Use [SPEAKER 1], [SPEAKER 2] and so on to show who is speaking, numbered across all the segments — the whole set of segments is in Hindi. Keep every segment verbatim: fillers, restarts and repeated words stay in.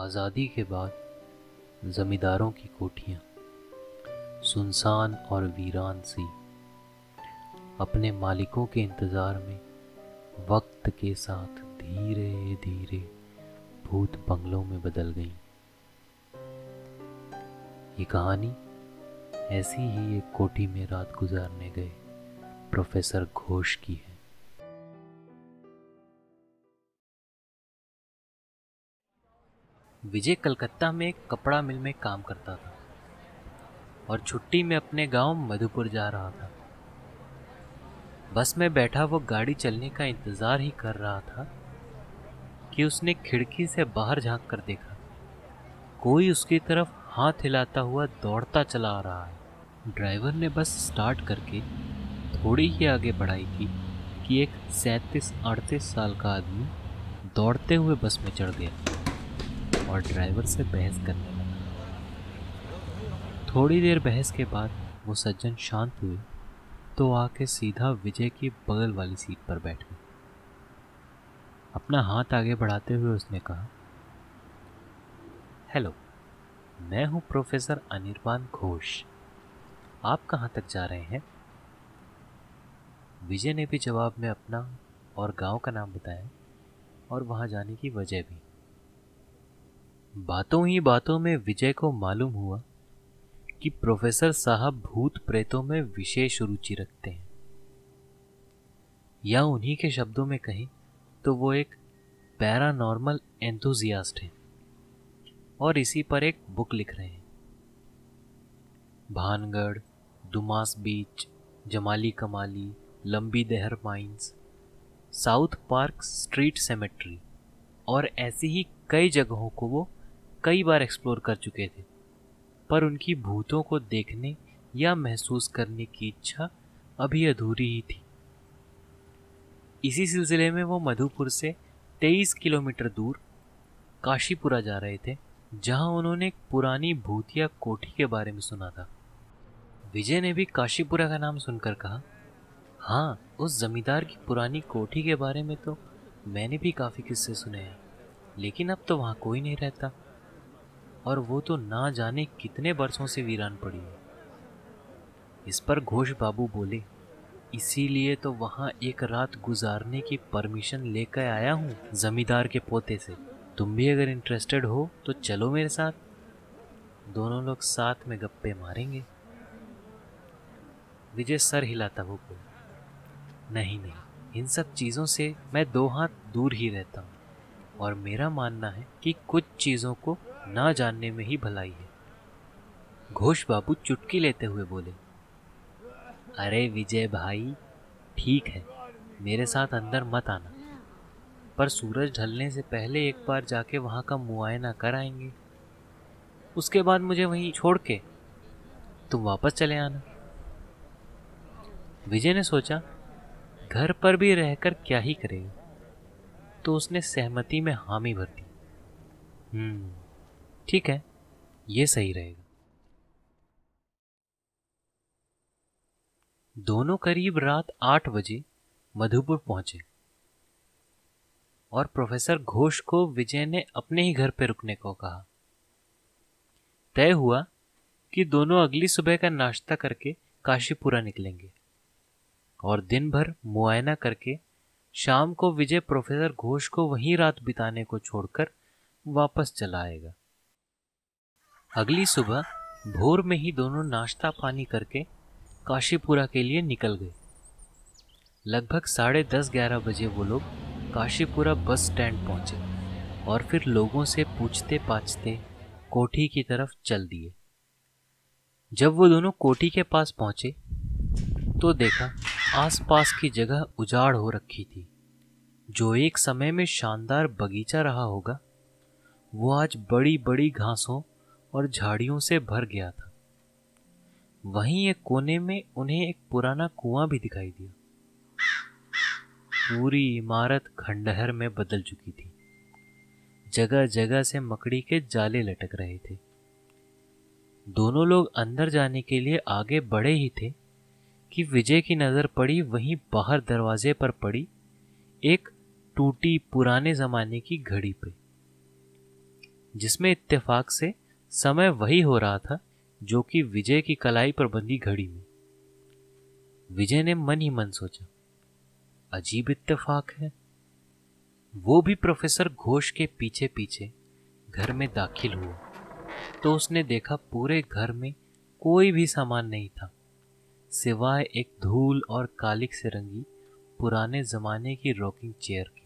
[SPEAKER 1] आज़ादी के बाद जमींदारों की कोठियाँ सुनसान और वीरान सी अपने मालिकों के इंतज़ार में वक्त के साथ धीरे धीरे भूत बंगलों में बदल गईं। ये कहानी ऐसी ही एक कोठी में रात गुजारने गए प्रोफेसर घोष की है। विजय कलकत्ता में एक कपड़ा मिल में काम करता था और छुट्टी में अपने गांव मधुपुर जा रहा था। बस में बैठा वो गाड़ी चलने का इंतजार ही कर रहा था कि उसने खिड़की से बाहर झांक कर देखा, कोई उसकी तरफ हाथ हिलाता हुआ दौड़ता चला आ रहा है। ड्राइवर ने बस स्टार्ट करके थोड़ी ही आगे बढ़ाई थी कि एक सैंतीस अड़तीस साल का आदमी दौड़ते हुए बस में चढ़ गया और ड्राइवर से बहस करने लगा। थोड़ी देर बहस के बाद वो सज्जन शांत हुए तो आके सीधा विजय की बगल वाली सीट पर बैठ गए। अपना हाथ आगे बढ़ाते हुए उसने कहा, हेलो, मैं हूं प्रोफेसर अनिर्बान घोष। आप कहाँ तक जा रहे हैं? विजय ने भी जवाब में अपना और गांव का नाम बताया और वहां जाने की वजह भी। बातों ही बातों में विजय को मालूम हुआ कि प्रोफेसर साहब भूत प्रेतों में विशेष रुचि रखते हैं, या उन्हीं के शब्दों में कहें तो वो एक पैरानॉर्मल एंथुजियास्ट हैं और इसी पर एक बुक लिख रहे हैं। भानगढ़, दुमास बीच, Jamali Kamali, Lambi Dahar mines, South Park Street cemetery और ऐसी ही कई जगहों को वो कई बार एक्सप्लोर कर चुके थे, पर उनकी भूतों को देखने या महसूस करने की इच्छा अभी अधूरी ही थी। इसी सिलसिले में वो मधुपुर से तेईस किलोमीटर दूर काशीपुरा जा रहे थे, जहां उन्होंने एक पुरानी भूतिया कोठी के बारे में सुना था। विजय ने भी काशीपुरा का नाम सुनकर कहा, हाँ, उस जमींदार की पुरानी कोठी के बारे में तो मैंने भी काफ़ी किस्से सुने हैं, लेकिन अब तो वहाँ कोई नहीं रहता और वो तो ना जाने कितने बरसों से वीरान पड़ी है। इस पर घोष बाबू बोले, इसीलिए तो वहाँ एक रात गुजारने की परमिशन लेकर आया हूँ जमींदार के पोते से। तुम भी अगर इंटरेस्टेड हो तो चलो मेरे साथ, दोनों लोग साथ में गप्पे मारेंगे। विजय सर हिलाता वो बोला, नहीं नहीं, इन सब चीज़ों से मैं दो हाथ दूर ही रहता हूँ और मेरा मानना है कि कुछ चीज़ों को ना जानने में ही भलाई है। घोष बाबू चुटकी लेते हुए बोले, अरे विजय भाई, ठीक है, मेरे साथ अंदर मत आना, पर सूरज ढलने से पहले एक बार जाके वहाँ का मुआयना कर आएंगे। उसके बाद मुझे वहीं छोड़ के तुम वापस चले आना। विजय ने सोचा, घर पर भी रहकर क्या ही करेगा, तो उसने सहमति में हामी भर दी। हम्म ठीक है, ये सही रहेगा। दोनों करीब रात आठ बजे मधुपुर पहुंचे और प्रोफेसर घोष को विजय ने अपने ही घर पर रुकने को कहा। तय हुआ कि दोनों अगली सुबह का नाश्ता करके काशीपुरा निकलेंगे और दिन भर मुआयना करके शाम को विजय प्रोफेसर घोष को वहीं रात बिताने को छोड़कर वापस चला आएगा। अगली सुबह भोर में ही दोनों नाश्ता पानी करके काशीपुरा के लिए निकल गए। लगभग साढ़े दस ग्यारह बजे वो लोग काशीपुरा बस स्टैंड पहुंचे और फिर लोगों से पूछते पाछते कोठी की तरफ चल दिए। जब वो दोनों कोठी के पास पहुंचे तो देखा आसपास की जगह उजाड़ हो रखी थी। जो एक समय में शानदार बगीचा रहा होगा, वो आज बड़ी बड़ी घासों और झाड़ियों से भर गया था। वहीं एक कोने में उन्हें एक पुराना कुआं भी दिखाई दिया। पूरी इमारत खंडहर में बदल चुकी थी। जगह जगह से मकड़ी के जाले लटक रहे थे। दोनों लोग अंदर जाने के लिए आगे बढ़े ही थे कि विजय की नजर पड़ी वहीं बाहर दरवाजे पर पड़ी एक टूटी पुराने जमाने की घड़ी पे। जिसमें इत्तेफाक से समय वही हो रहा था जो कि विजय की कलाई पर बंधी घड़ी में। विजय ने मन ही मन सोचा, अजीब इत्तेफाक है। वो भी प्रोफेसर घोष के पीछे पीछे घर में दाखिल हुआ तो उसने देखा पूरे घर में कोई भी सामान नहीं था सिवाय एक धूल और कालिक से रंगी पुराने जमाने की रॉकिंग चेयर की।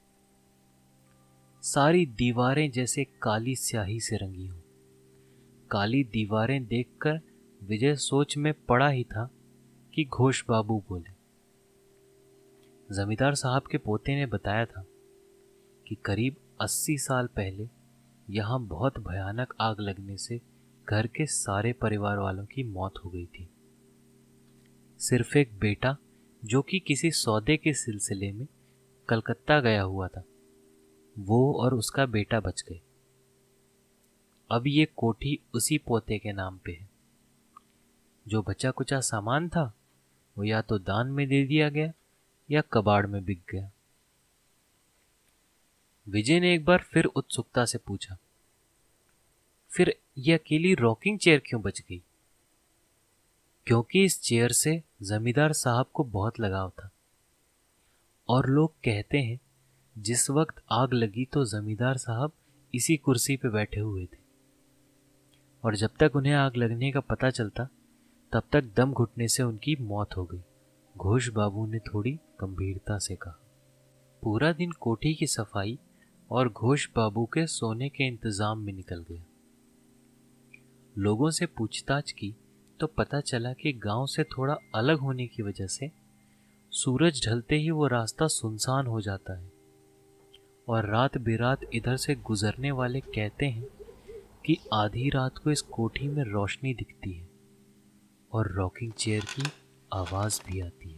[SPEAKER 1] सारी दीवारें जैसे काली स्याही से रंगी हों। काली दीवारें देखकर विजय सोच में पड़ा ही था कि घोष बाबू बोले, जमींदार साहब के पोते ने बताया था कि करीब अस्सी साल पहले यहां बहुत भयानक आग लगने से घर के सारे परिवार वालों की मौत हो गई थी। सिर्फ एक बेटा जो कि किसी सौदे के सिलसिले में कलकत्ता गया हुआ था, वो और उसका बेटा बच गए। अब ये कोठी उसी पोते के नाम पे है। जो बचा कुचा सामान था वो या तो दान में दे दिया गया या कबाड़ में बिक गया। विजय ने एक बार फिर उत्सुकता से पूछा, फिर ये अकेली रॉकिंग चेयर क्यों बच गई? क्योंकि इस चेयर से जमींदार साहब को बहुत लगाव था और लोग कहते हैं जिस वक्त आग लगी तो जमींदार साहब इसी कुर्सी पे बैठे हुए थे और जब तक उन्हें आग लगने का पता चलता तब तक दम घुटने से उनकी मौत हो गई। घोष बाबू ने थोड़ी गंभीरता से कहा। पूरा दिन कोठी की सफाई और घोष बाबू के सोने के इंतजाम में निकल गया। लोगों से पूछताछ की तो पता चला कि गांव से थोड़ा अलग होने की वजह से सूरज ढलते ही वो रास्ता सुनसान हो जाता है और रात बेरात इधर से गुजरने वाले कहते हैं कि आधी रात को इस कोठी में रोशनी दिखती है और रॉकिंग चेयर की आवाज भी आती है।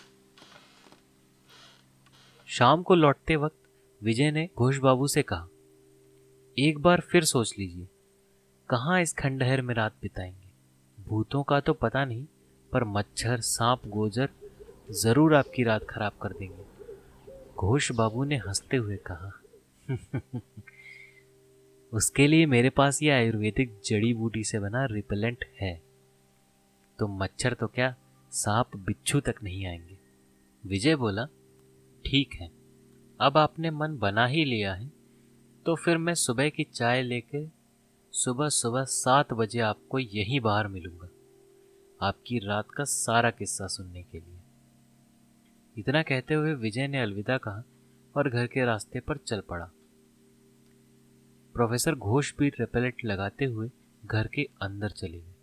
[SPEAKER 1] शाम को लौटते वक्त विजय ने घोष बाबू से कहा, एक बार फिर सोच लीजिए कहाँ इस खंडहर में रात बिताएंगे। भूतों का तो पता नहीं पर मच्छर सांप गोजर जरूर आपकी रात खराब कर देंगे। घोष बाबू ने हंसते हुए कहा, उसके लिए मेरे पास ये आयुर्वेदिक जड़ी बूटी से बना रिपेलेंट है, तो मच्छर तो क्या सांप बिच्छू तक नहीं आएंगे। विजय बोला, ठीक है, अब आपने मन बना ही लिया है तो फिर मैं सुबह की चाय लेके सुबह सुबह सात बजे आपको यहीं बाहर मिलूंगा, आपकी रात का सारा किस्सा सुनने के लिए। इतना कहते हुए विजय ने अलविदा कहा और घर के रास्ते पर चल पड़ा। प्रोफेसर घोष भी रिपेलेंट लगाते हुए घर के अंदर चले गए।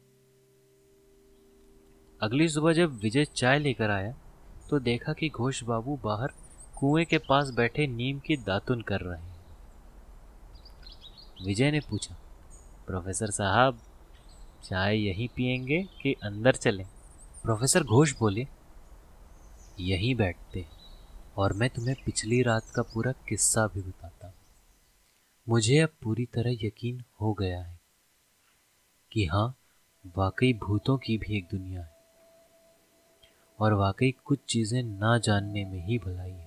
[SPEAKER 1] अगली सुबह जब विजय चाय लेकर आया तो देखा कि घोष बाबू बाहर कुएं के पास बैठे नीम की दातुन कर रहे हैं। विजय ने पूछा, प्रोफेसर साहब चाय यहीं पिएंगे कि अंदर चलें? प्रोफेसर घोष बोले, यहीं बैठते और मैं तुम्हें पिछली रात का पूरा किस्सा भी बताता हूँ। मुझे अब पूरी तरह यकीन हो गया है कि हाँ, वाकई भूतों की भी एक दुनिया है और वाकई कुछ चीजें ना जानने में ही भलाई है।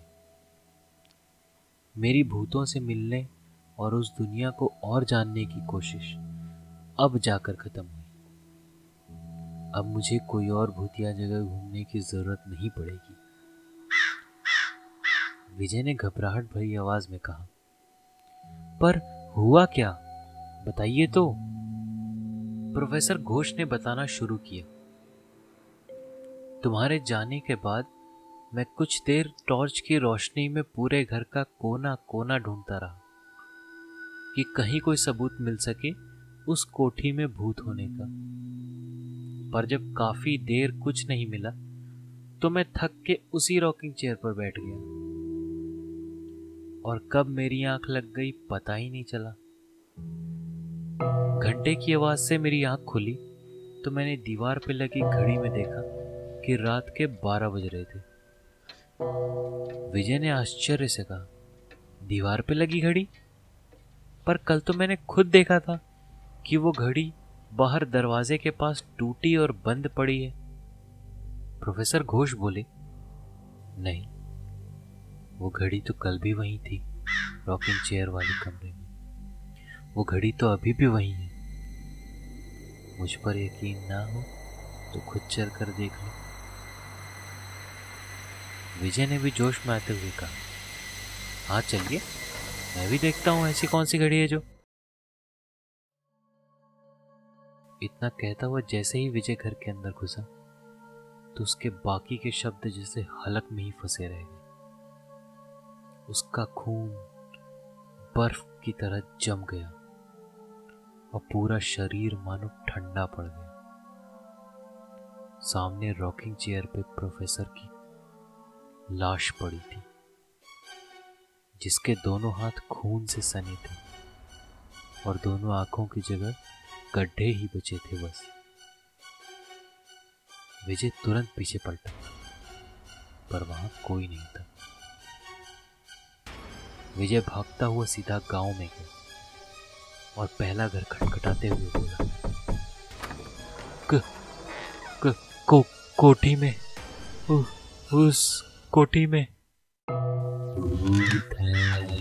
[SPEAKER 1] मेरी भूतों से मिलने और उस दुनिया को और जानने की कोशिश अब जाकर खत्म हुई। अब मुझे कोई और भूतिया जगह घूमने की जरूरत नहीं पड़ेगी। विजय ने घबराहट भरी आवाज में कहा, पर हुआ क्या, बताइए तो। प्रोफेसर घोष ने बताना शुरू किया, तुम्हारे जाने के बाद मैं कुछ देर टॉर्च की रोशनी में पूरे घर का कोना कोना ढूंढता रहा कि कहीं कोई सबूत मिल सके उस कोठी में भूत होने का। पर जब काफी देर कुछ नहीं मिला तो मैं थक के उसी रॉकिंग चेयर पर बैठ गया और कब मेरी आंख लग गई पता ही नहीं चला। घंटे की आवाज से मेरी आंख खुली तो मैंने दीवार पे लगी घड़ी में देखा कि रात के बारह बज रहे थे। विजय ने आश्चर्य से कहा, दीवार पे लगी घड़ी? पर कल तो मैंने खुद देखा था कि वो घड़ी बाहर दरवाजे के पास टूटी और बंद पड़ी है। प्रोफेसर घोष बोले, नहीं, वो घड़ी तो कल भी वहीं थी, रॉकिंग चेयर वाले कमरे में। वो घड़ी तो अभी भी वही है। मुझ पर यकीन ना हो तो खुद चल कर देख लो। विजय ने भी जोश में आते हुए कहा, हाँ चलिए, मैं भी देखता हूं ऐसी कौन सी घड़ी है जो। इतना कहता हुआ जैसे ही विजय घर के अंदर घुसा तो उसके बाकी के शब्द जैसे हलक में ही फंसे रह गए। उसका खून बर्फ की तरह जम गया और पूरा शरीर मानो ठंडा पड़ गया। सामने रॉकिंग चेयर पे प्रोफेसर की लाश पड़ी थी, जिसके दोनों हाथ खून से सने थे और दोनों आंखों की जगह गड्ढे ही बचे थे बस। विजय तुरंत पीछे पलटा, पर वहां कोई नहीं था। विजय भागता हुआ सीधा गांव में गया और पहला घर खटखटाते हुए बोला, क, क, को, कोठी में, उ, उस कोठी में भूत है।